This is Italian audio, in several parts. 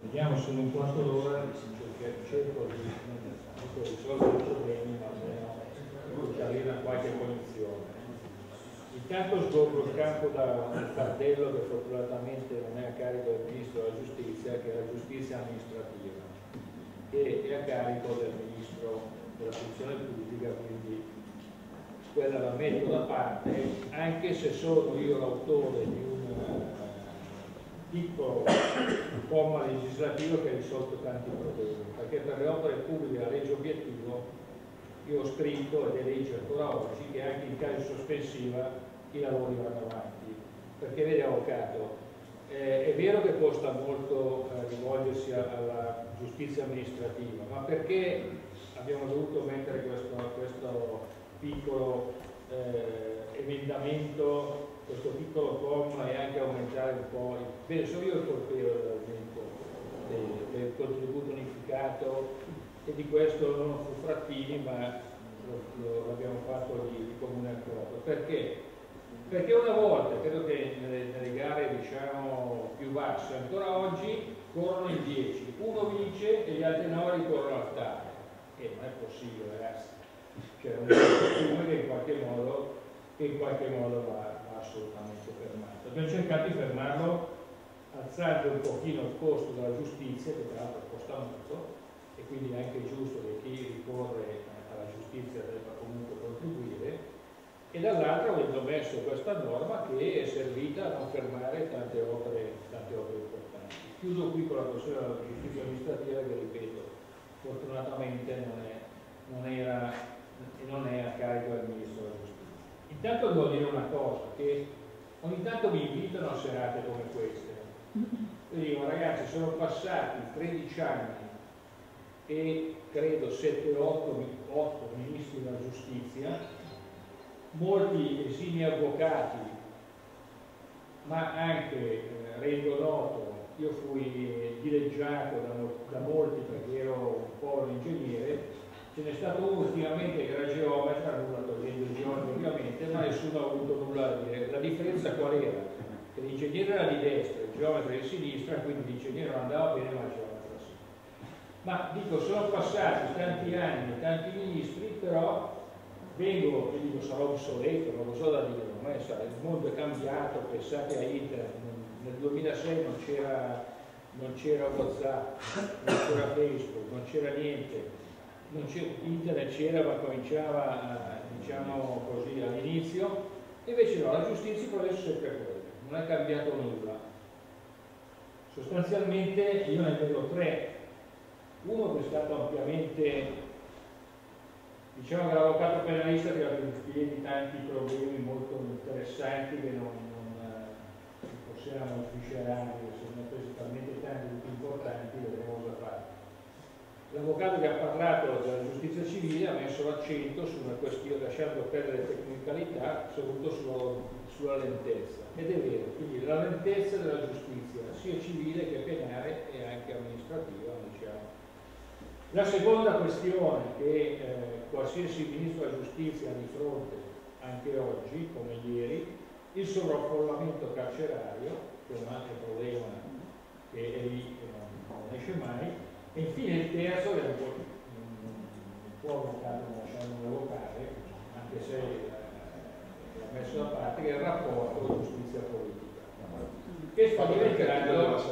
Vediamo se in un quarto d'ora cerco di risolvere i problemi, ma almeno di arrivare a qualche cognizione. Intanto sgombro il campo da un fardello che fortunatamente non è a carico del Ministro della Giustizia, che è la giustizia amministrativa, che è a carico del Ministro della Funzione Pubblica, quindi quella la metto da parte, anche se sono io l'autore di un piccolo comma legislativo che ha risolto tanti problemi, perché per le opere pubbliche la legge obiettivo io ho scritto, ed è legge ancora oggi, che anche in caso sospensiva i lavori vanno avanti, perché vede avvocato, è vero che costa molto rivolgersi alla giustizia amministrativa, ma perché abbiamo dovuto mettere questo piccolo emendamento, questo piccolo comma, e anche aumentare un po', sono io il colpevole dell'aumento del contributo unificato, e di questo non fu Frattini, ma l'abbiamo fatto di comune accordo. Perché? Perché una volta, credo che nelle gare diciamo più basse, ancora oggi corrono in 10, uno vince e gli altri 9 ricorrono al tale. Non è possibile, ragazzi. C'è un costume che in qualche modo va assolutamente fermato. Abbiamo cercato di fermarlo alzando un pochino il costo della giustizia, che tra l'altro costa molto, e quindi è anche giusto che chi ricorre alla giustizia debba comunque contribuire, e dall'altro avendo messo questa norma che è servita a non fermare tante opere importanti. Chiudo qui con la questione della giustizia amministrativa, che ripeto, fortunatamente non è a carico del Ministro della Giustizia. Intanto devo dire una cosa, che ogni tanto mi invitano a serate come queste. Io dico, ragazzi, sono passati 13 anni e credo 7-8 ministri della giustizia, molti esimi avvocati, ma anche, rendo noto, io fui dileggiato da molti perché ero un povero ingegnere. Ce n'è stato uno ultimamente che era geometra, nulla togliendo il geometra ovviamente, ma nessuno ha avuto nulla da dire. La differenza qual era? Che l'ingegnere era di destra, il geometra di sinistra, quindi l'ingegnere non andava bene ma il geometra sì. Ma dico, sono passati tanti anni, tanti ministri, però vengo e dico sarò obsoleto, non lo so da dire, ormai il mondo è cambiato, pensate a internet, nel 2006 non c'era WhatsApp, non c'era Facebook, non c'era niente. Internet c'era, ma cominciava diciamo così all'inizio, e invece no, la giustizia per adesso è sempre quella, non è cambiato nulla. Sostanzialmente io ne vedo 3. Uno che è stato ampiamente, diciamo che l'avvocato penalista tira in piedi tanti problemi molto interessanti che non possiamo sviscerare, sono presi talmente tanti tutti importanti, vedremo cosa fare. L'avvocato che ha parlato della giustizia civile ha messo l'accento su una questione, lasciando perdere tecnicalità, soprattutto sulla lentezza. Ed è vero, quindi la lentezza della giustizia, sia civile che penale e anche amministrativa, diciamo. La seconda questione che qualsiasi ministro della giustizia ha di fronte, anche oggi, come ieri, il sovraffollamento carcerario, che è un altro problema che è lì, che non esce mai. E infine il terzo, che un po' avvocato, non lasciamo evocare, anche se l'ha messo da parte, che è il rapporto giustizia politica, che sta diventando,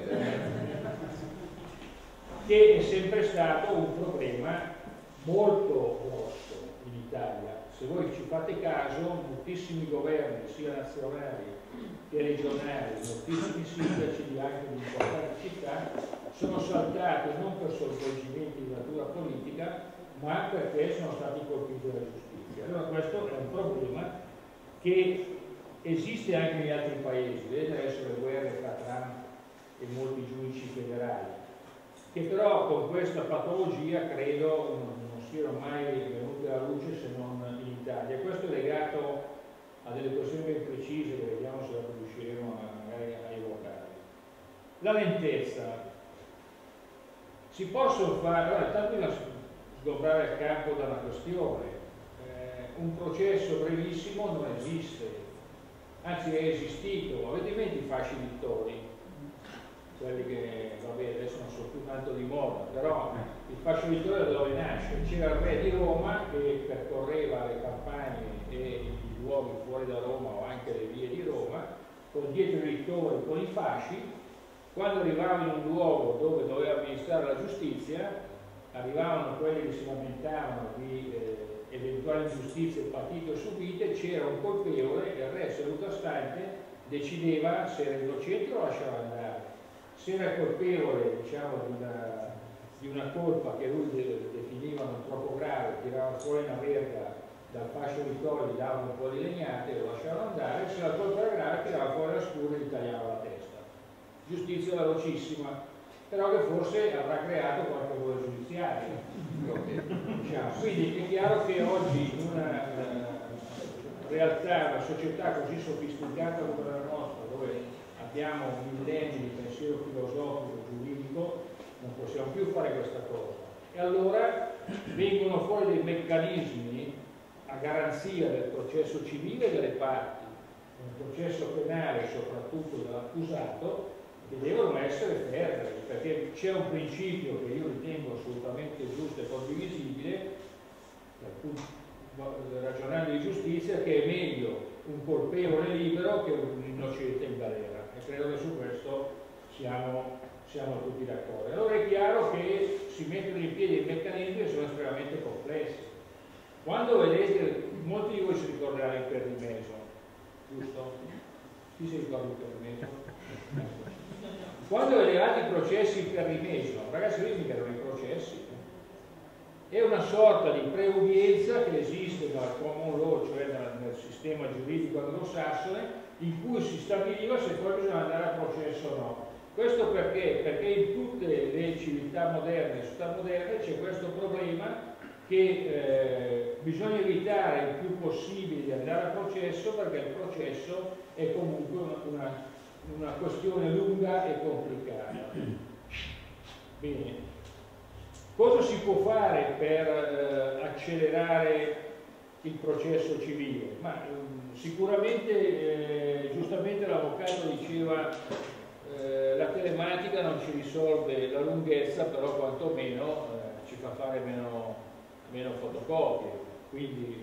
che è sempre stato un problema molto grosso in Italia. Se voi ci fate caso, moltissimi governi, sia nazionali che regionali, moltissimi sindaci anche di importanti città, sono saltati non per sconvolgimenti di natura politica, ma perché sono stati colpiti dalla giustizia. Allora questo è un problema che esiste anche negli altri paesi, vedete adesso le guerre tra Trump e molti giudici federali, che però con questa patologia credo non siano mai venute alla luce se non in Italia. Questo è legato a delle questioni ben precise che vediamo se la riusciremo magari a evocare. La lentezza. Si possono fare, allora, tanto da sgombrare il campo da una questione, un processo brevissimo non esiste, anzi è esistito. Avete in mente i fasci Vittori? Quelli che, vabbè, adesso però il fascio vittorio da dove nasce? C'era il re di Roma che percorreva le campagne e i luoghi fuori da Roma o anche le vie di Roma, con dietro i littori, con i fasci. Quando arrivava in un luogo dove doveva amministrare la giustizia, arrivavano quelli che si lamentavano di eventuali ingiustizie patite o subite, c'era un colpevole e il re, seduto a stante, decideva se era innocente o lasciava andare. Se era colpevole, diciamo, di una colpa che lui definiva non troppo grave, tirava fuori una verga dal fascio vittorio, gli dava un po' di legnate e lo lasciava andare. Se la colpa era grave, tirava fuori la scura e gli tagliava la testa. Giustizia velocissima, però che forse avrà creato qualche vuoto giudiziario. Diciamo. Quindi è chiaro che oggi in una realtà, una società così sofisticata come la nostra, dove abbiamo millenni di pensiero filosofico, giuridico, non possiamo più fare questa cosa. E allora vengono fuori dei meccanismi a garanzia del processo civile delle parti, nel processo penale soprattutto dell'accusato, che devono essere ferrei, perché c'è un principio che io ritengo assolutamente giusto e condivisibile, ragionando di giustizia, che è meglio un colpevole libero che un innocente in galera, e credo che su questo siamo tutti d'accordo. Allora è chiaro che si mettono in piedi dei meccanismi che sono estremamente complessi. Quando vedete, molti di voi si ricorderanno il Perrimeso, giusto? Chi si ricorda il Perrimeso? Quando vedevate i processi in Perrimeso, ragazzi, lì mica erano i processi, è una sorta di preudienza che esiste nel common law, cioè nel sistema giuridico anglosassone, in cui si stabiliva se poi bisogna andare a processo o no. Questo perché? Perché in tutte le civiltà moderne e società moderne c'è questo problema che bisogna evitare il più possibile di andare a processo, perché il processo è comunque una questione lunga e complicata. Bene. Cosa si può fare per accelerare il processo civile? Ma sicuramente, giustamente l'avvocato diceva, la telematica non ci risolve la lunghezza, però quantomeno ci fa fare meno fotocopie. Quindi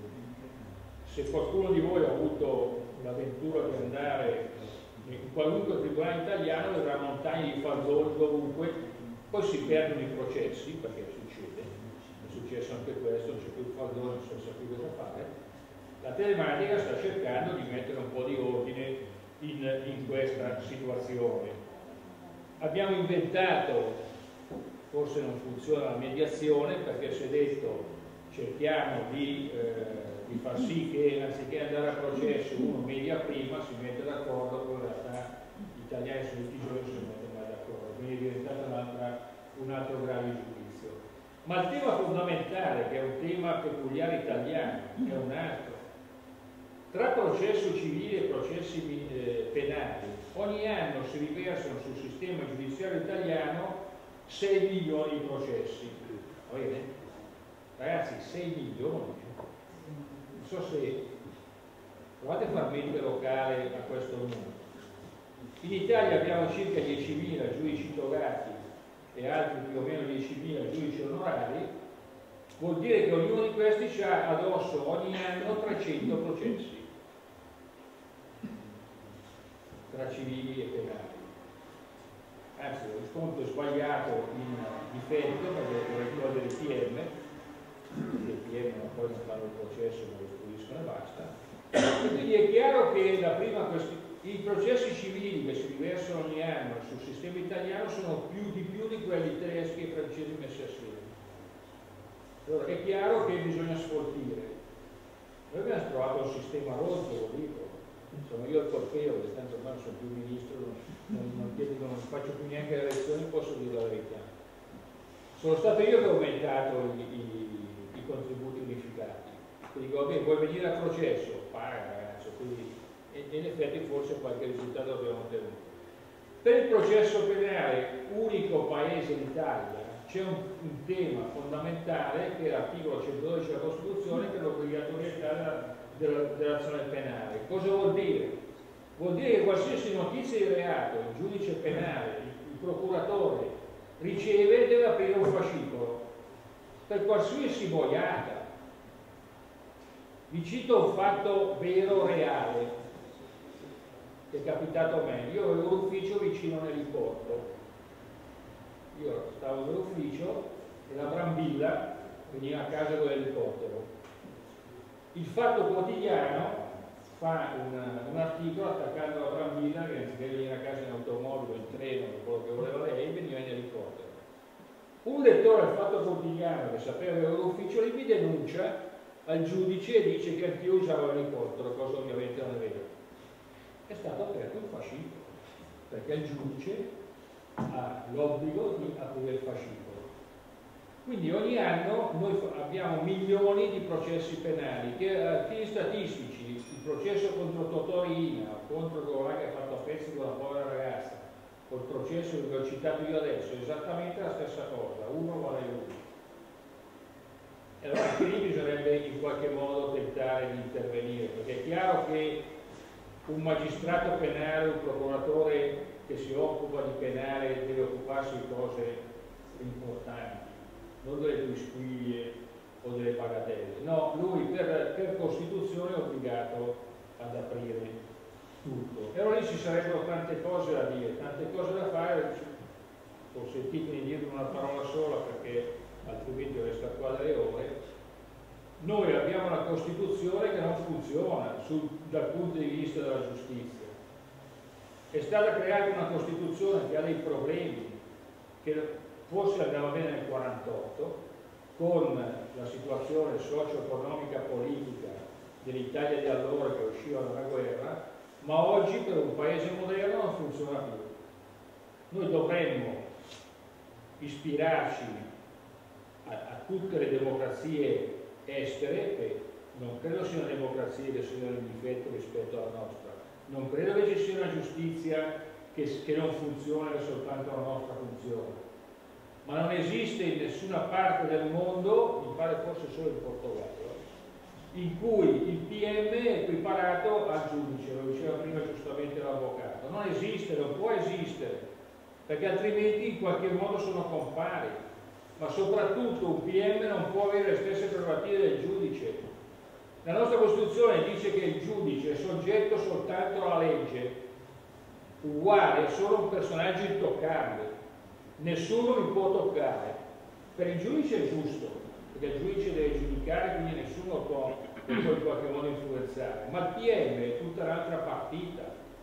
se qualcuno di voi ha avuto l'avventura di andare in qualunque tribunale italiano, vedrà montagne di fardoni dovunque. Poi si perdono i processi, perché succede, è successo anche questo, non c'è più il fardone, non si sa più cosa fare. La telematica sta cercando di mettere un po' di ordine in questa situazione. Abbiamo inventato, forse non funziona la mediazione, perché si è detto cerchiamo di far sì che anziché andare a processo uno media prima, si mette d'accordo, poi in realtà gli italiani sono tutti i giorni non si mettono mai d'accordo, quindi è diventato un altro grave giudizio. Ma il tema fondamentale, che è un tema peculiare italiano, è un altro. Tra processo civile e processi penali, ogni anno si riversano sul sistema giudiziario italiano 6 milioni di processi. Va bene? Ragazzi, 6 milioni. Non so se provate a far mente locale a questo numero. In Italia abbiamo circa 10.000 giudici togati e altri più o meno 10.000 giudici onorari, vuol dire che ognuno di questi ha addosso ogni anno 300 processi tra civili e penali. Anzi, lo riscontro è sbagliato in difetto, perché vorrei togliere il PM, perché il PM poi non fanno il processo, ma lo istruiscono e basta. E quindi è chiaro che la prima i processi civili che si riversano ogni anno sul sistema italiano sono di più di quelli tedeschi e francesi messi assieme. Allora è chiaro che bisogna sfoltire. Noi abbiamo trovato un sistema rotto, lo dico. Sono io il colpevole, tanto ormai non sono più ministro, non faccio più neanche le elezioni, posso dire la verità. Sono stato io che ho aumentato i contributi unificati. Quindi dico, vabbè, vuoi venire a processo? Paga ragazzo, quindi in effetti forse qualche risultato abbiamo ottenuto. Per il processo penale, unico paese d'Italia, c'è un tema fondamentale che è l'articolo 112 della Costituzione, che è l'obbligatorietà dell'azione penale. Cosa vuol dire? Vuol dire che qualsiasi notizia di reato il giudice penale, il procuratore riceve, deve aprire per qualsiasi boiata. Vi cito un fatto vero, reale, che è capitato a me. Io avevo un ufficio vicino nell'Iliporto. Io stavo nell'ufficio e la Brambilla veniva a casa con l'elicottero. Il Fatto Quotidiano fa un articolo attaccando la Brambilla che anziché venire a casa in automobile, in treno, quello che voleva lei, veniva in elicottero. Un lettore del Fatto Quotidiano che sapeva che avevo l'ufficio lì mi denuncia al giudice e dice che anch'io usavo l'elicottero, cosa ovviamente non è vero. È stato aperto un fascicolo, perché il giudice ha l'obbligo di aprire il fascicolo. Quindi ogni anno noi abbiamo milioni di processi penali che a fini statistici, il processo contro Totò Riina, contro colui che ha fatto a pezzi con la povera ragazza, col processo che ho citato io adesso, è esattamente la stessa cosa, uno vale uno. E allora anche lì bisognerebbe in qualche modo tentare di intervenire, perché è chiaro che un magistrato penale, un procuratore che si occupa di penale deve occuparsi di cose importanti, non delle quisquiglie o delle bagatelle. No, lui per Costituzione è obbligato ad aprire tutto. E allora lì ci sarebbero tante cose da dire, tante cose da fare. Consentitemi di dirne una parola sola perché altrimenti resta qua delle ore. Noi abbiamo una Costituzione che non funziona dal punto di vista della giustizia. È stata creata una Costituzione che ha dei problemi, che forse andava bene nel 1948, con la situazione socio-economica politica dell'Italia di allora che usciva dalla guerra, ma oggi per un paese moderno non funziona più. Noi dovremmo ispirarci a tutte le democrazie estere, che non credo siano democrazie che siano in difetto rispetto alla nostra, non credo che ci sia una giustizia che non funziona, che soltanto la nostra funziona. Ma non esiste in nessuna parte del mondo, mi pare forse solo in Portogallo, in cui il PM è equiparato al giudice, lo diceva prima giustamente l'avvocato. Non esiste, non può esistere, perché altrimenti in qualche modo sono compari. Ma soprattutto un PM non può avere le stesse prerogative del giudice. La nostra Costituzione dice che il giudice è soggetto soltanto alla legge, uguale, è solo un personaggio intoccabile. Nessuno li può toccare. Per il giudice è giusto, perché il giudice deve giudicare, quindi nessuno può in qualche modo influenzare. Ma il PM è tutta un'altra partita.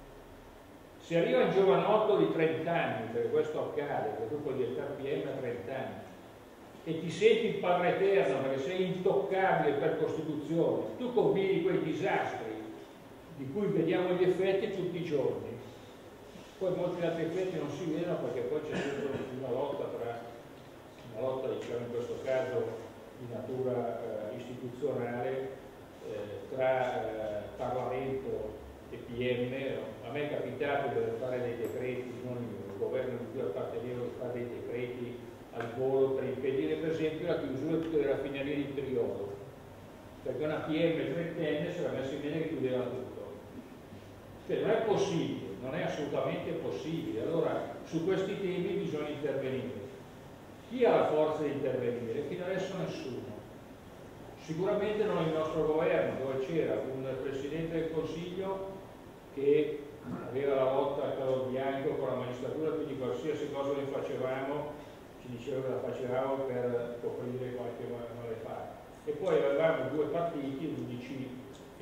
Se arriva un giovanotto di 30 anni, perché questo accade, perché tu puoi diventare PM a 30 anni, e ti senti il padre eterno perché sei intoccabile per Costituzione, tu combini quei disastri di cui vediamo gli effetti tutti i giorni. Poi molti altri effetti non si vedono perché poi c'è sempre una lotta diciamo in questo caso di natura istituzionale tra Parlamento e PM. A me è capitato di dover fare dei decreti, non il governo di cui appartenevo, di fare dei decreti al volo per impedire per esempio la chiusura di tutte le raffinerie di Priolo, perché una PM trentenne si era messa in mente che chiudeva tutto. Cioè non è possibile, non è assolutamente possibile. Allora su questi temi bisogna intervenire. Chi ha la forza di intervenire? Fino adesso nessuno. Sicuramente non il nostro governo, dove c'era un Presidente del Consiglio che aveva la lotta a calor bianco con la magistratura, quindi qualsiasi cosa noi facevamo ci diceva che la facevamo per coprire qualche malefatta. E poi avevamo due partiti, l'UDC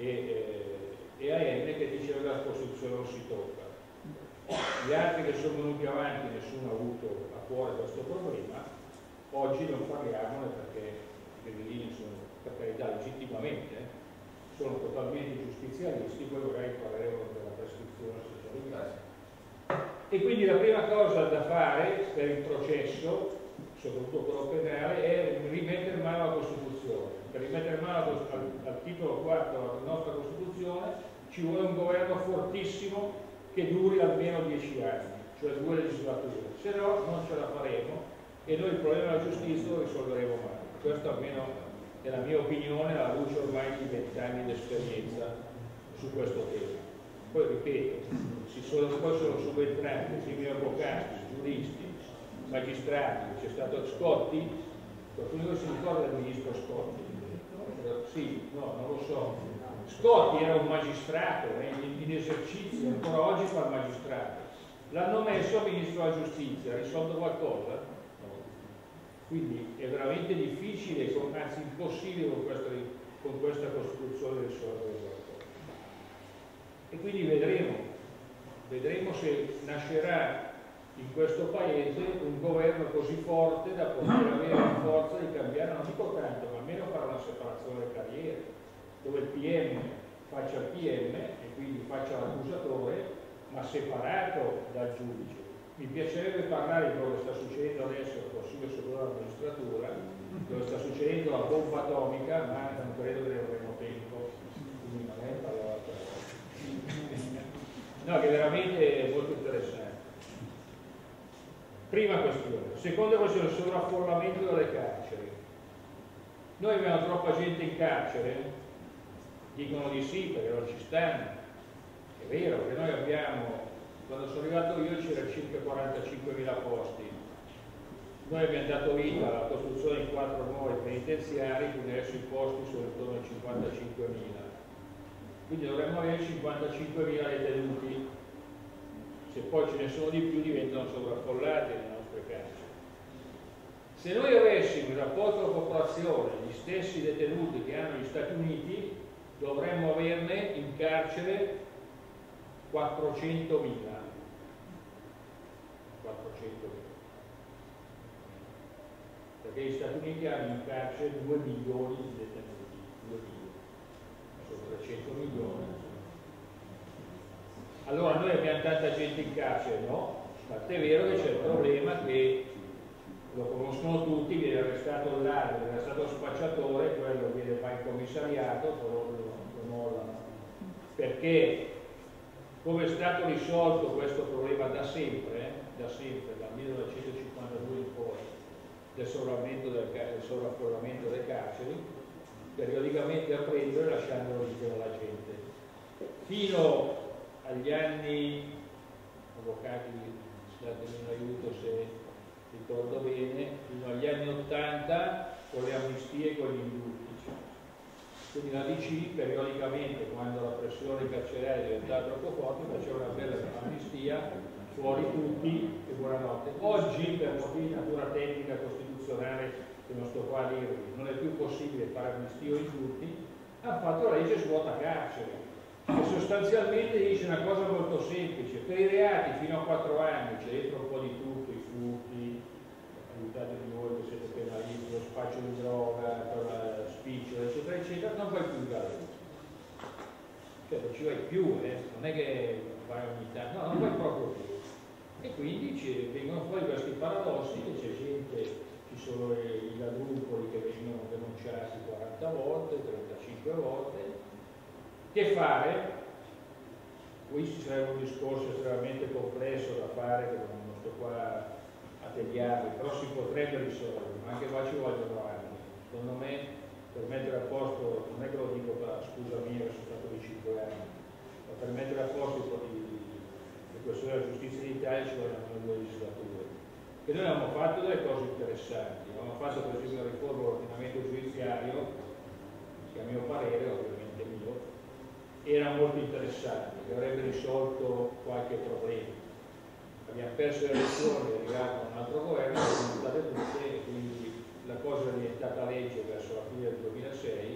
e AM, che dicevano che la Costituzione non si tocca. Gli altri che sono venuti avanti, nessuno ha avuto a cuore questo problema. Oggi non parliamone perché i grillini sono, per carità, legittimamente, sono totalmente giustizialisti, poi magari parleremo della prescrizione se ci arriviamo. E quindi la prima cosa da fare per il processo, soprattutto quello penale, è rimettere in mano la Costituzione. Per rimettere in mano al titolo 4 della nostra Costituzione ci vuole un governo fortissimo che duri almeno 10 anni, cioè 2 legislature. Se no non ce la faremo e noi il problema della giustizia lo risolveremo mai. Questa almeno è la mia opinione alla luce ormai di 20 anni di esperienza su questo tema. Poi ripeto, poi sono subentranti simili avvocati, giuristi, magistrati, c'è stato Scotti Qualcuno di voi si ricorda del ministro Scotti? Sì, no, non lo so. Scotti era un magistrato, in esercizio, ancora oggi fa il magistrato. L'hanno messo a ministro della giustizia, ha risolto qualcosa? No. Quindi è veramente difficile, anzi impossibile con questa Costituzione risolvere qualcosa. E quindi vedremo se nascerà in questo Paese un governo così forte da poter avere la forza di cambiare, non dico tanto, ma almeno fare una separazione delle carriere, dove il PM faccia il PM e quindi faccia l'accusatore, ma separato dal giudice. Mi piacerebbe parlare di quello che sta succedendo adesso al Consiglio Superiore della Magistratura, dove sta succedendo la bomba atomica, ma non credo che ne avremo tempo, quindi non è parlato. No, che veramente è molto interessante. Prima questione. Seconda questione, il sovraffollamento delle carceri. Noi abbiamo troppa gente in carcere? Dicono di sì, perché non ci stanno. È vero che noi abbiamo, quando sono arrivato io c'era circa 45.000 posti. Noi abbiamo dato vita alla costruzione di 4 nuovi penitenziari, quindi adesso i posti sono intorno a 55.000. Quindi dovremmo avere 55.000 detenuti. Se poi ce ne sono di più diventano sovraffollati le nostre carceri. Se noi avessimo in rapporto alla popolazione gli stessi detenuti che hanno gli Stati Uniti, dovremmo averne in carcere 400.000. Perché gli Stati Uniti hanno in carcere 2 milioni di detenuti, 2 milioni, sono 300 milioni. Allora noi abbiamo tanta gente in carcere? No, tant'è vero che c'è il problema che lo conoscono tutti, viene arrestato il ladro, viene arrestato lo spacciatore, quello viene poi in commissariato, poi lo mollano. Perché come è stato risolto questo problema da sempre, dal 1952 in poi, del sovraffollamento delle carceri, periodicamente a prendere lasciandolo libero alla gente. Fino agli anni, avvocati, datemi un aiuto se ricordo bene, fino agli anni 80 con le amnistie e con gli indulti. Quindi la DC periodicamente, quando la pressione carceraria è diventata troppo forte, faceva una bella amnistia, fuori tutti e buonanotte. Oggi, per motivi di natura tecnica costituzionale, che non sto qua a dirvi, non è più possibile fare amnistia o indulti, hanno fatto la legge svuota carcere, che sostanzialmente dice una cosa molto semplice: per i reati fino a 4 anni c'è dentro un po' di tutto, i furti, aiutatevi voi che siete penalisti, lo spaccio di droga, per spiccio, eccetera, eccetera, non vai più in galera. Cioè non ci vai più, non è che vai ogni tanto, no, non vai proprio più. E quindi vengono fuori questi paradossi, che c'è gente, ci sono i ladruncoli che vengono denunciati 40 volte, 35 volte. Che fare? Qui ci sarebbe un discorso estremamente complesso da fare, che non sto qua a tediarvi, però si potrebbe risolvere, ma anche qua ci vogliono anni. Secondo me, per mettere a posto, non è che lo dico per scusa mia che sono stato di 5 anni, ma per mettere a posto le questioni della giustizia in Italia ci vogliono 2 legislature. E noi abbiamo fatto delle cose interessanti, abbiamo fatto per esempio una riforma dell'ordinamento giudiziario, che a mio parere, ovviamente mio, era molto interessante, che avrebbe risolto qualche problema. Abbiamo perso le elezioni, è arrivato un altro governo, sono state tutte, e quindi la cosa è diventata legge verso la fine del 2006,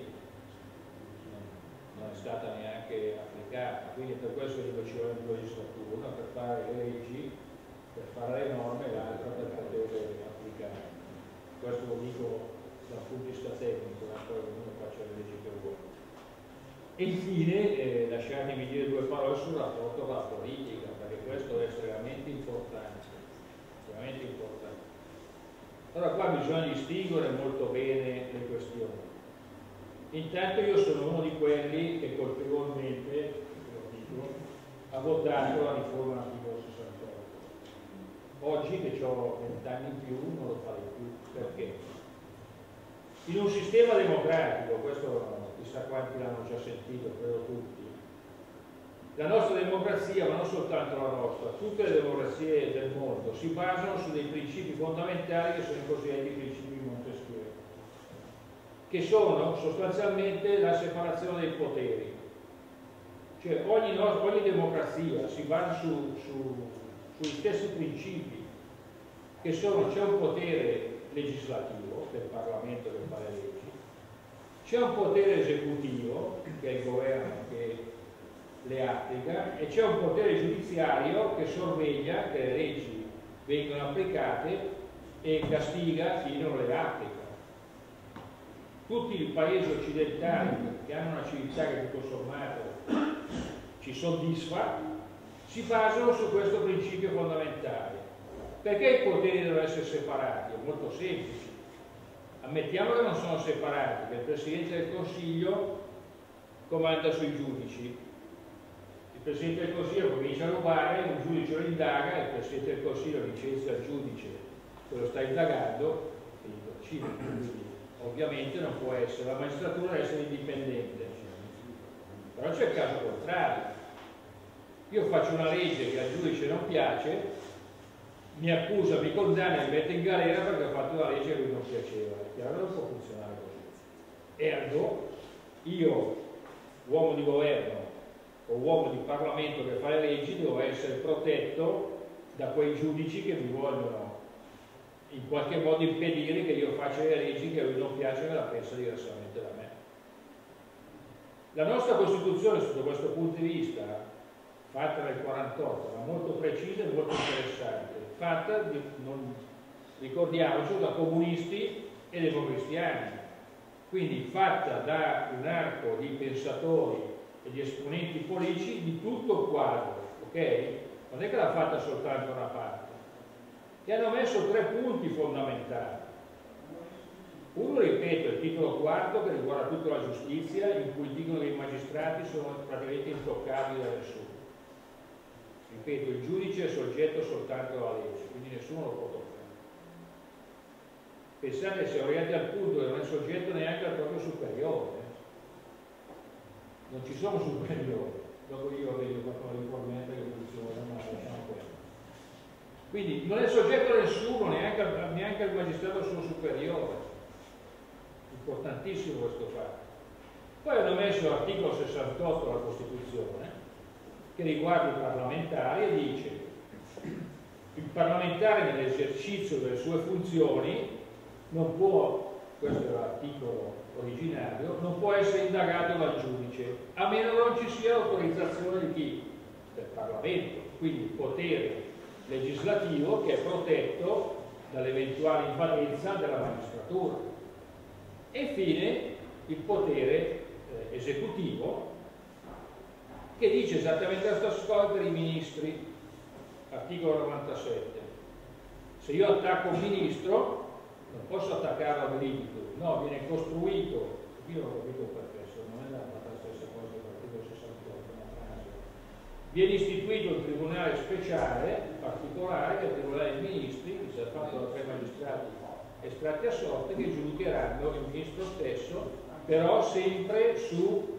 non è stata neanche applicata, quindi per questo dico ci vogliono 2 legislature, una per fare le leggi, per fare le norme, e l'altra per poterle applicare. Questo lo dico dal punto di vista tecnico, poi ognuno faccia le leggi che vuole. E infine, lasciatemi dire 2 parole sul rapporto con la politica, perché questo è estremamente importante. Estremamente importante. Allora qua bisogna distinguere molto bene le questioni. Intanto io sono uno di quelli che colpevolmente, lo dico, ha votato la riforma dell'articolo 68. Oggi che ho 20 anni in più non lo farei più. Perché? In un sistema democratico, questo chissà quanti l'hanno già sentito, credo tutti, la nostra democrazia, ma non soltanto la nostra, tutte le democrazie del mondo si basano su dei principi fondamentali che sono i cosiddetti principi di Montesquieu. che sono sostanzialmente la separazione dei poteri. Cioè ogni democrazia si basa sugli stessi principi, che sono: c'è un potere legislativo, che è il Parlamento che fa le leggi, c'è un potere esecutivo, che è il governo che le applica, e c'è un potere giudiziario che sorveglia che le leggi vengano applicate e castiga chi non le applica. Tutti i paesi occidentali che hanno una civiltà che tutto sommato ci soddisfa si basano su questo principio fondamentale. Perché i poteri devono essere separati? È molto semplice. Ammettiamo che non sono separati, che il Presidente del Consiglio comanda sui giudici. Il Presidente del Consiglio comincia a rubare, un giudice lo indaga, il Presidente del Consiglio licenzia il giudice che lo sta indagando, quindi ovviamente non può essere, la magistratura deve essere indipendente. Però c'è il caso contrario. Io faccio una legge che al giudice non piace, mi accusa, mi condanna, mi mette in galera perché ho fatto una legge che a lui non piaceva. Chiaro, non può funzionare così. Ergo, io, uomo di governo o uomo di Parlamento che fa le leggi, devo essere protetto da quei giudici che mi vogliono in qualche modo impedire che io faccia le leggi che a lui non piacciono e la pensa diversamente da me. La nostra Costituzione, sotto questo punto di vista, fatta nel 1948, era molto precisa e molto interessante, fatta, ricordiamoci, da comunisti e democristiani, quindi fatta da un arco di pensatori e di esponenti politici di tutto il quadro, ok? Non è che l'ha fatta soltanto una parte. E hanno messo 3 punti fondamentali. Uno, ripeto, il titolo quarto che riguarda tutta la giustizia, in cui dicono che i magistrati sono praticamente intoccabili da nessuno. Ripeto, il giudice è soggetto soltanto alla legge, quindi nessuno lo può toccare. Pensate che siamo arrivati al punto che non è soggetto neanche al proprio superiore. Non ci sono superiori. Dopo io vedo qualcosa di formente che funziona, ma lasciamo quello. Quindi non è soggetto a nessuno, neanche al magistrato suo superiore. Importantissimo questo fatto. Poi hanno messo l'articolo 68 della Costituzione che riguarda i parlamentari e dice: il parlamentare nell'esercizio delle sue funzioni non può, questo è l'articolo originario, non può essere indagato dal giudice a meno che non ci sia l'autorizzazione di chi? Del Parlamento. Quindi il potere legislativo che è protetto dall'eventuale invadenza della magistratura. E infine il potere esecutivo, che dice esattamente la stessa cosa per i ministri, articolo 97. Se io attacco un ministro non posso attaccarlo a delitto, no, viene costruito, io non ho capito perché, se non è la stessa cosa dell'articolo 68, una frase. Viene istituito un tribunale speciale, particolare, che è il tribunale dei ministri, che sarà fatto da 3 magistrati estratti a sorte, che giudicheranno il ministro stesso, però sempre su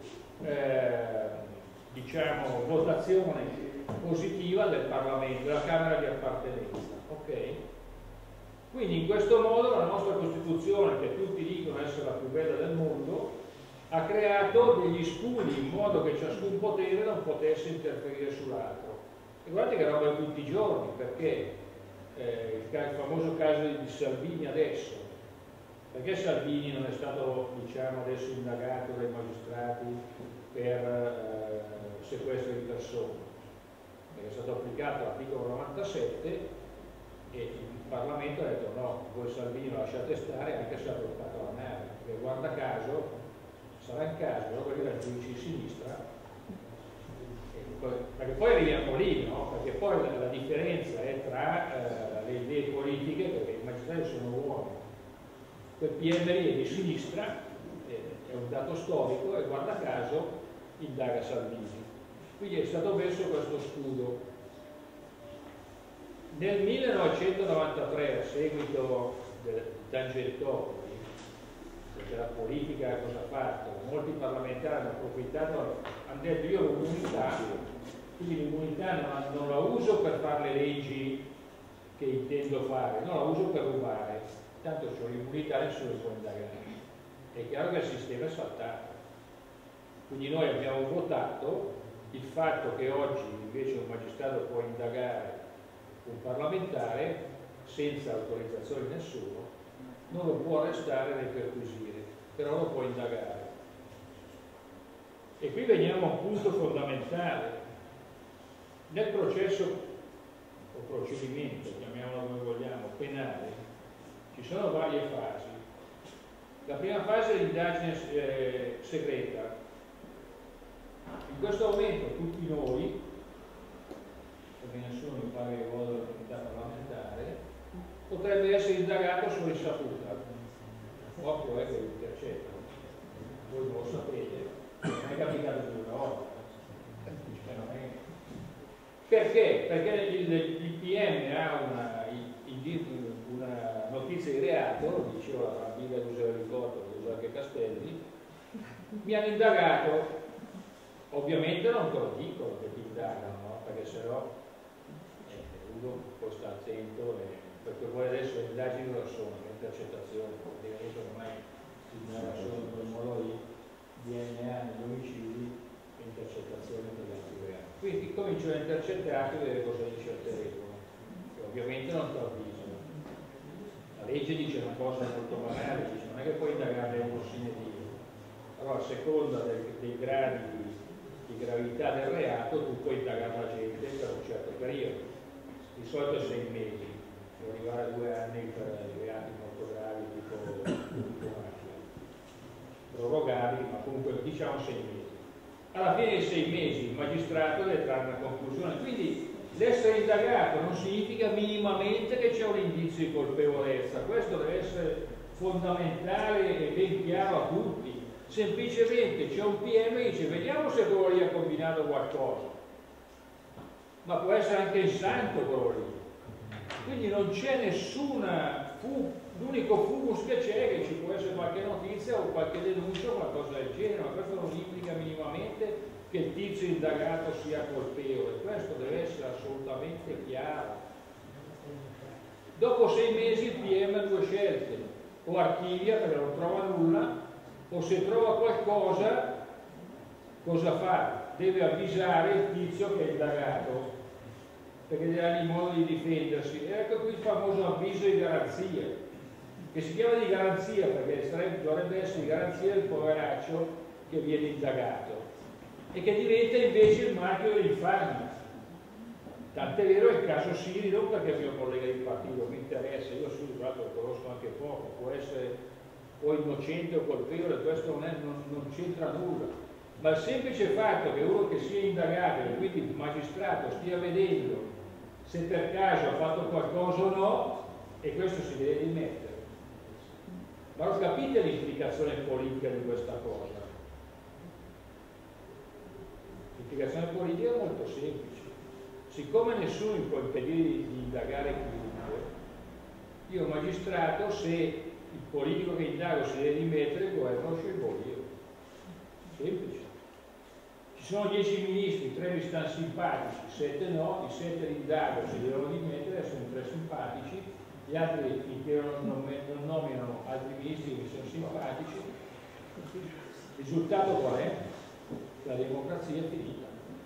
diciamo, votazione positiva del Parlamento, della Camera di appartenenza. Okay? Quindi in questo modo la nostra Costituzione, che tutti dicono essere la più bella del mondo, ha creato degli scudi in modo che ciascun potere non potesse interferire sull'altro. E guardate che roba tutti i giorni, perché il famoso caso di Salvini adesso, perché Salvini non è stato, diciamo, adesso indagato dai magistrati per sequestro di persone? Perché è stato applicato l'articolo 97 e il Parlamento ha detto no, voi Salvini lo lasciate stare anche se ha bloccato la nave, perché guarda caso, sarà in caso, no? Perché era il giudice di sinistra, perché poi arriviamo lì, no? Perché poi la differenza è tra le idee politiche, perché i magistrati sono uomini, quel PNL è di sinistra, è un dato storico, e guarda caso indaga Salvini. Quindi è stato messo questo scudo. Nel 1993, a seguito di Tangentopoli, perché la politica cosa ha fatto? Molti parlamentari hanno approfittato, hanno detto io ho l'immunità, quindi l'immunità non la uso per fare le leggi che intendo fare, no, la uso per rubare, tanto ho l'immunità, nessuno può indagare. è chiaro che il sistema è saltato. Quindi noi abbiamo votato il fatto che oggi invece un magistrato può indagare un parlamentare senza autorizzazione di nessuno, non lo può arrestare né perquisire, però lo può indagare. E qui veniamo a un punto fondamentale. Nel processo o procedimento, chiamiamolo come vogliamo, penale, ci sono varie fasi. La prima fase è l'indagine segreta. In questo momento tutti noi, perché nessuno mi pare che vuole l'autorità parlamentare, potrebbe essere indagato su risaputa. Occhio è che lo intercetta. Voi non lo sapete, non è capitato più una volta. Perché? Perché il PM ha una notizia di reato, lo diceva la famiglia di Giuseppe Ricordo, di Giuseppe Castelli, mi hanno indagato. Ovviamente non te lo dicono che ti indagano, no? Perché sennò uno può stare attento, perché poi adesso le indagini non sono, le intercettazioni, praticamente ormai si indaga solo in quel modo lì, DNA negli omicidi e intercettazioni per gli altri reati. Quindi comincio a intercettare e vedere cosa dice il telefono, che ovviamente non ti avvisano. La legge dice una cosa molto banale, dice non è che puoi indagare uno sine die. Allora a seconda dei gradi di gravità del reato tu puoi indagare la gente per un certo periodo, di solito 6 mesi, può arrivare a 2 anni per reati molto gravi tipo mafia, prorogabili, ma comunque diciamo 6 mesi. Alla fine dei 6 mesi il magistrato deve trarre una conclusione, quindi l'essere indagato non significa minimamente che c'è un indizio di colpevolezza, questo deve essere fondamentale e ben chiaro a tutti. Semplicemente c'è un PM che dice vediamo se quello lì ha combinato qualcosa, ma può essere anche il santo quello lì, quindi non c'è nessuna l'unico fumus che c'è che ci può essere qualche notizia o qualche denuncia o qualcosa del genere, ma questo non implica minimamente che il tizio indagato sia colpevole, questo deve essere assolutamente chiaro. Dopo 6 mesi il PM ha 2 scelte: o archivia perché non trova nulla, o se trova qualcosa, cosa fa? Deve avvisare il tizio che è indagato, perché deve dargli modo di difendersi. E ecco qui il famoso avviso di garanzia, che si chiama di garanzia perché dovrebbe essere di garanzia del poveraccio che viene indagato e che diventa invece il marchio dell'infamia. Tant'è vero il caso Siri, non perché è mio collega di partito, mi interessa, io Siri tra l'altro lo conosco anche poco, può essere o innocente o colpevole, questo non c'entra nulla, ma il semplice fatto che uno che sia indagato e quindi il magistrato stia vedendo se per caso ha fatto qualcosa o no, e questo si deve dimettere. Ma lo capite l'implicazione politica di questa cosa? L'implicazione politica è molto semplice. Siccome nessuno mi può impedire di indagare chiunque, io magistrato, se il politico che indago si deve dimettere, il governo lo scelgo io. Semplice. Ci sono 10 ministri, 3 mi stanno simpatici, 7 no, i 7 li indago, si devono dimettere, sono 3 simpatici, gli altri finché non nominano altri ministri che mi sono simpatici. Il risultato qual è? La democrazia è finita.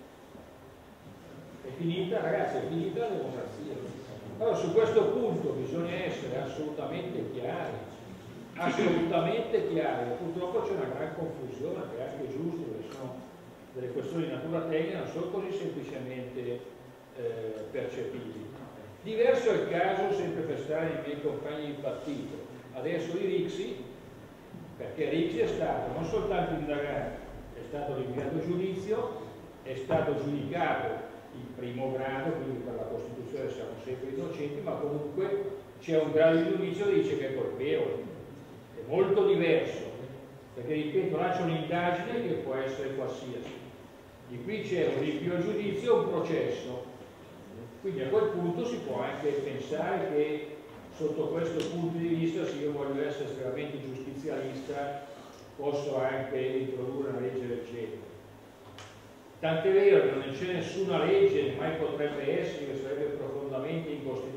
È finita, ragazzi, è finita la democrazia. Allora su questo punto bisogna essere assolutamente chiari. Assolutamente chiari, purtroppo c'è una gran confusione, che è anche giusto, perché sono delle questioni di natura tecnica, non sono così semplicemente percepibili. Diverso è il caso, sempre per stare nei miei compagni di partito, adesso di Rixi, perché Rixi è stato non soltanto indagato, è stato rinviato a giudizio, è stato giudicato in primo grado, quindi per la Costituzione siamo sempre innocenti, ma comunque c'è un grado di giudizio che dice che è colpevole. È molto diverso, perché ripeto, là c'è un'indagine che può essere qualsiasi. Di qui c'è un rinvio a giudizio e un processo. Quindi a quel punto si può anche pensare che sotto questo punto di vista, se io voglio essere estremamente giustizialista, posso anche introdurre una legge del genere. Tant'è vero che non c'è nessuna legge, mai potrebbe essere, che sarebbe profondamente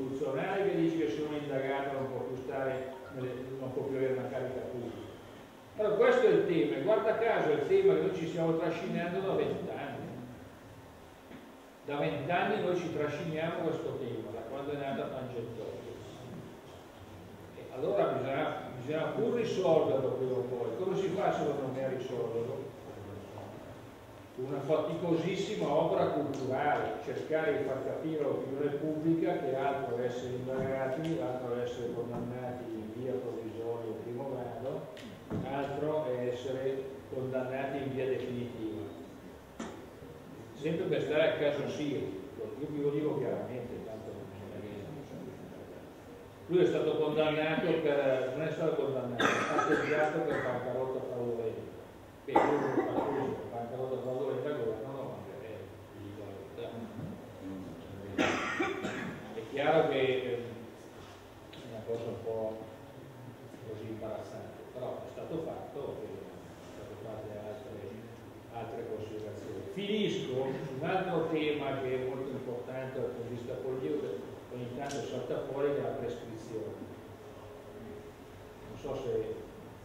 incostituzionale, che dice che se uno è indagato non può più avere una carica pubblica. Allora questo è il tema, e guarda caso è il tema che noi ci stiamo trascinando da 20 anni. Da 20 anni noi ci trasciniamo questo tema, da quando è nata Tangentopoli. E allora bisogna pur risolverlo prima o poi. Come si fa secondo me a risolverlo? Una faticosissima opera culturale, cercare di far capire all'opinione pubblica che altro è essere indagati, altro è essere condannati in via provvisoria o primo grado, altro è essere condannati in via definitiva. Sempre per stare a caso Siri, io vi lo dico chiaramente, tanto non bisogna che lui è stato condannato per, non è stato condannato, è patteggiato per bancarotta fraudolenta. Beh, io non lo faccio così, bancarotta fraudolenta al governo no, anche è chiaro che è una cosa un po' così imbarazzante, però è stato fatto e sono state fatte altre considerazioni. Finisco su un altro tema che è molto importante dal punto di vista politico, che ogni tanto salta fuori, che è la prescrizione. Non so se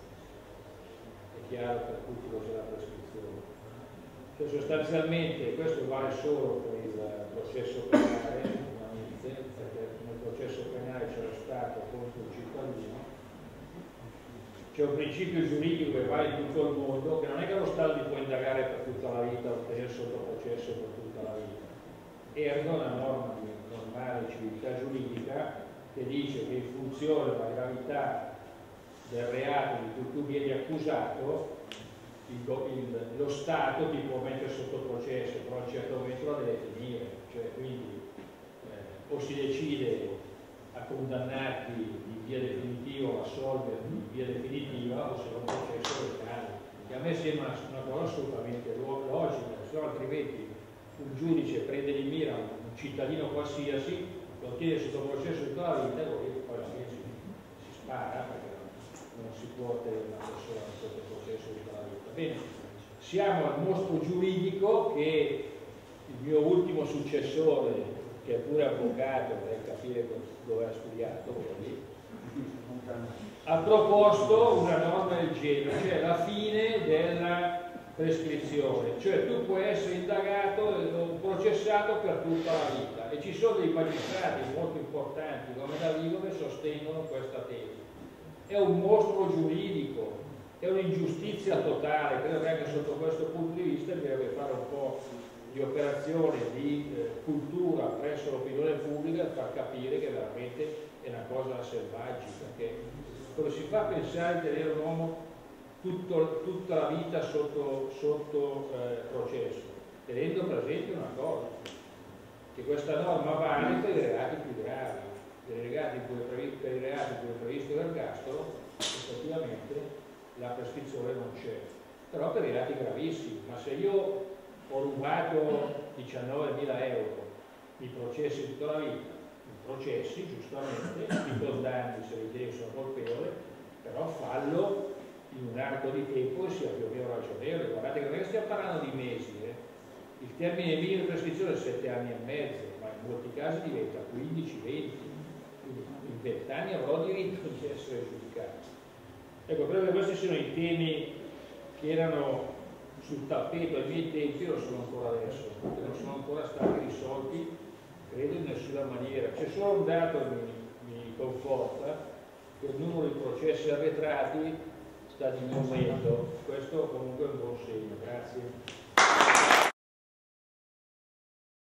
è chiaro per tutti cos'è la prescrizione. Cioè sostanzialmente questo vale solo per il processo penale, perché nel processo penale c'è lo Stato contro il cittadino. C'è un principio giuridico che vale in tutto il mondo, che non è che lo Stato li può indagare per tutta la vita o tenere sotto processo per tutta la vita. Ergo una norma di normale civiltà giuridica che dice che in funzione della gravità del reato di cui tu vieni accusato, lo Stato ti può mettere sotto processo, però a un certo momento la deve finire, cioè quindi o si decide a condannarti in via definitiva o assolverti in via definitiva o se non processo legale. Che a me sembra una cosa assolutamente logica, se no altrimenti un giudice prende di mira un cittadino qualsiasi, lo tiene sotto processo tutta la vita e poi si spara perché non si può tenere una persona sotto processo tutta la vita. Bene, siamo al mostro giuridico che il mio ultimo successore, che è pure avvocato, per capire dove ha studiato, ha proposto una norma del genere, cioè la fine della prescrizione, cioè tu puoi essere indagato o processato per tutta la vita, e ci sono dei magistrati molto importanti come Davigo che sostengono questa tesi. È un mostro giuridico, è un'ingiustizia totale. Credo che anche sotto questo punto di vista bisognerebbe fare un po' di operazione di cultura presso l'opinione pubblica per far capire che veramente è una cosa selvaggica, che come si fa a pensare di tenere un uomo tutta la vita sotto processo, tenendo presente una cosa, che questa norma vale per i reati più gravi, per i reati in cui è previsto l'ergastolo effettivamente la prescrizione non c'è, però per i reati gravissimi. Ma se io ho rubato 19.000 euro, mi processi tutta la vita, mi processi giustamente, mi condanni se ritieni che sono colpevole, però fallo in un arco di tempo e sia più o meno ragionevole. Guardate che non è che stiamo parlando di mesi, il termine minimo di prescrizione è 7 anni e mezzo, ma in molti casi diventa 15, 20, quindi in 20 anni avrò diritto di essere giudicato. Ecco, credo che questi siano i temi che erano sul tappeto ai miei tempi, lo sono ancora adesso, perché non sono ancora stati risolti, credo, in nessuna maniera. C'è solo un dato che mi conforta, che il numero di processi arretrati sta diminuendo. Questo comunque è un buon segno. Grazie.